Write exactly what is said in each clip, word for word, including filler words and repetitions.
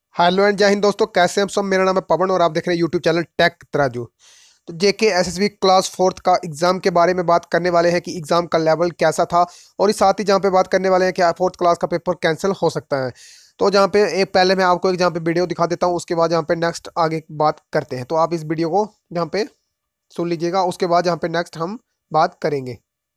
Hello and जय हिंद दोस्तों, कैसे हैं आप सब। मेरा नाम है पवन और आप देख रहे हैं यूट्यूब चैनल टेक तराजू। तो जेके एसएसबी क्लास फोर्थ का एग्जाम के बारे में बात करने वाले हैं कि एग्जाम का लेवल कैसा था। और इस साथ ही जहाँ पे बात करने वाले हैं कि फोर्थ क्लास का पेपर कैंसिल हो सकता है। तो जहाँ पे एक पहले मैं आपको एक जहाँ पे वीडियो दिखा देता हूँ, उसके बाद जहाँ पे नेक्स्ट आगे बात करते हैं। तो आप इस वीडियो को जहाँ पे सुन लीजिएगा, उसके बाद जहाँ पे नेक्स्ट हम बात करेंगे।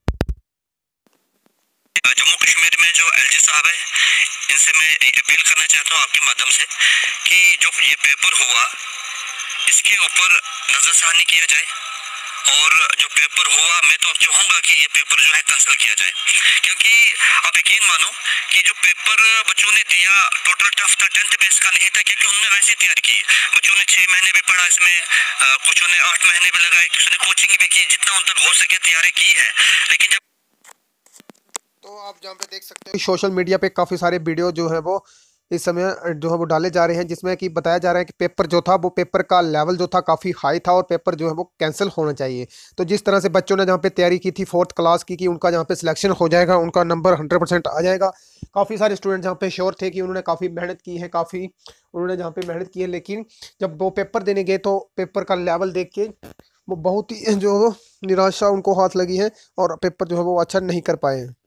जम्मू कश्मीर में जो एलजी साहब है, इनसे मैं अपील करना चाहता हूँ आपके माध्यम से कि जो ये पेपर हुआ इसके ऊपर नजरसानी किया जाए। और जो पेपर हुआ मैं तो चाहूंगा कि ये पेपर जो है कैंसिल किया जाए, क्योंकि आप यकीन मानो कि जो पेपर बच्चों ने दिया टोटल टफ था, टेंथ बेस का नहीं था, क्योंकि उन्होंने वैसे तैयारी की। बच्चों ने छह महीने भी पढ़ा इसमें, कुछ ने आठ महीने भी लगाए, कुछ ने कोचिंग भी की, जितना उन तक हो सके तैयारी की है। लेकिन जब तो आप जहाँ पे देख सकते हो सोशल मीडिया पे काफ़ी सारे वीडियो जो है वो इस समय जो है वो डाले जा रहे हैं, जिसमें कि बताया जा रहा है कि पेपर जो था वो पेपर का लेवल जो था काफ़ी हाई था और पेपर जो है वो कैंसिल होना चाहिए। तो जिस तरह से बच्चों ने जहाँ पे तैयारी की थी फोर्थ क्लास की कि उनका जहाँ पे सिलेक्शन हो जाएगा, उनका नंबर हंड्रेड परसेंट आ जाएगा। काफ़ी सारे स्टूडेंट जहाँ पे श्योर थे कि उन्होंने काफ़ी मेहनत की है, काफ़ी उन्होंने जहाँ पे मेहनत की है, लेकिन जब वो पेपर देने गए तो पेपर का लेवल देख के वो बहुत ही जो है वो निराशा उनको हाथ लगी है और पेपर जो है वो अच्छा नहीं कर पाए हैं।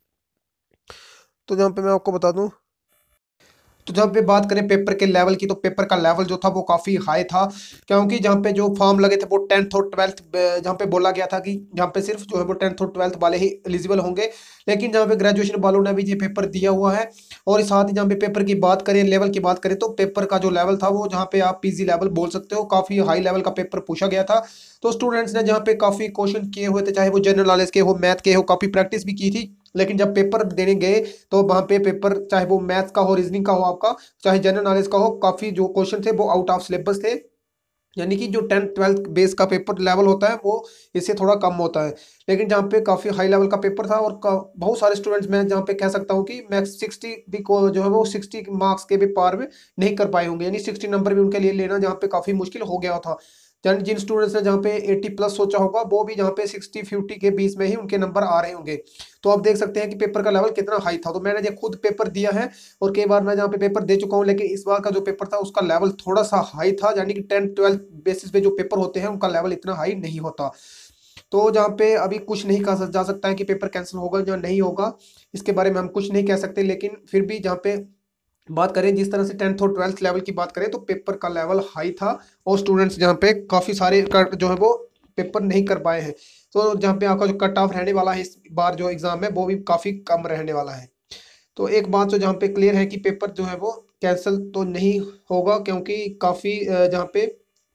तो जहाँ पे मैं आपको बता दूं, तो जब भी बात करें पेपर के लेवल की, तो पेपर का लेवल जो था वो काफ़ी हाई था, क्योंकि जहाँ पे जो फॉर्म लगे थे वो टेंथ और ट्वेल्थ, जहाँ पे बोला गया था कि जहाँ पे सिर्फ जो है वो टेंथ और ट्वेल्थ वाले ही एलिजिबल होंगे। लेकिन जहाँ पे ग्रेजुएशन वालों ने भी ये पेपर दिया हुआ है। और साथ ही जहाँ पे पेपर की बात करें, लेवल की बात करें, तो पेपर का जो लेवल था वो जहाँ पे आप पीजी लेवल बोल सकते हो, काफ़ी हाई लेवल का पेपर पूछा गया था। तो स्टूडेंट्स ने जहाँ पे काफ़ी क्वेश्चन किए हुए थे, चाहे वो जनरल नॉलेज के हो, मैथ के हो, काफ़ी प्रैक्टिस भी की थी। लेकिन जब पेपर देने गए तो वहाँ पे पेपर, चाहे वो मैथ्स का हो, रीजनिंग का हो आपका, चाहे जनरल नॉलेज का हो, काफ़ी जो क्वेश्चन थे वो आउट ऑफ सिलेबस थे। यानी कि जो टेंथ ट्वेल्थ बेस का पेपर लेवल होता है वो इससे थोड़ा कम होता है। लेकिन जहाँ पे काफ़ी हाई लेवल का पेपर था और का, बहुत सारे स्टूडेंट्स, मैं जहाँ पे कह सकता हूँ कि मैक्स सिक्सटी भी को जो है वो सिक्सटी मार्क्स के भी पार में नहीं कर पाए होंगे, यानी सिक्सटी नंबर भी उनके लिए लेना जहाँ पे काफ़ी मुश्किल हो गया था। जिन जिन स्टूडेंट्स ने जहाँ पे एटी प्लस सोचा होगा, वो भी जहाँ पे सिक्सटी फिफ्टी के बीच में ही उनके नंबर आ रहे होंगे। तो आप देख सकते हैं कि पेपर का लेवल कितना हाई था। तो मैंने ये खुद पेपर दिया है और कई बार मैं जहाँ पे पेपर दे चुका हूँ, लेकिन इस बार का जो पेपर था उसका लेवल थोड़ा सा हाई था, यानी कि टेंथ ट्वेल्थ बेसिस पे जो पेपर होते हैं उनका लेवल इतना हाई नहीं होता। तो जहाँ पे अभी कुछ नहीं कहा जा सकता है कि पेपर कैंसिल होगा या नहीं होगा, इसके बारे में हम कुछ नहीं कह सकते। लेकिन फिर भी जहाँ पे बात करें, जिस तरह से टेंथ और ट्वेल्थ लेवल की बात करें, तो पेपर का लेवल हाई था और स्टूडेंट्स जहाँ पे काफ़ी सारे कर- जो है वो पेपर नहीं कर पाए हैं। तो जहाँ पे आपका जो कट ऑफ रहने वाला है इस बार जो एग्ज़ाम है वो भी काफ़ी कम रहने वाला है। तो एक बात तो जहाँ पे क्लियर है कि पेपर जो है वो कैंसिल तो नहीं होगा, क्योंकि काफ़ी जहाँ पे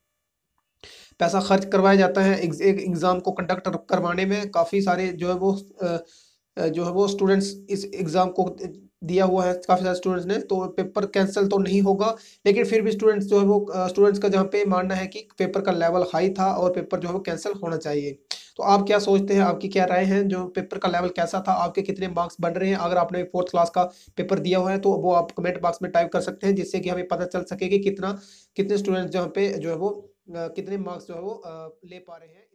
पैसा खर्च करवाया जाता है एग्ज- एक एग्ज़ाम को कंडक्ट करवाने में, काफ़ी सारे जो है वो अ, अ, जो है वो स्टूडेंट्स इस एग्ज़ाम को दिया हुआ है, काफ़ी सारे स्टूडेंट्स ने। तो पेपर कैंसिल तो नहीं होगा, लेकिन फिर भी स्टूडेंट्स जो है वो स्टूडेंट्स का जहाँ पे मानना है कि पेपर का लेवल हाई था और पेपर जो है वो कैंसिल होना चाहिए। तो आप क्या सोचते हैं, आपकी क्या राय है, जो पेपर का लेवल कैसा था, आपके कितने मार्क्स बन रहे हैं? अगर आपने फोर्थ क्लास का पेपर दिया हुआ है तो वो आप कमेंट बॉक्स में टाइप कर सकते हैं, जिससे कि हमें पता चल सके कि कितना कितने स्टूडेंट्स जहाँ पे जो है वो अ, कितने मार्क्स जो है वो अ, ले पा रहे हैं।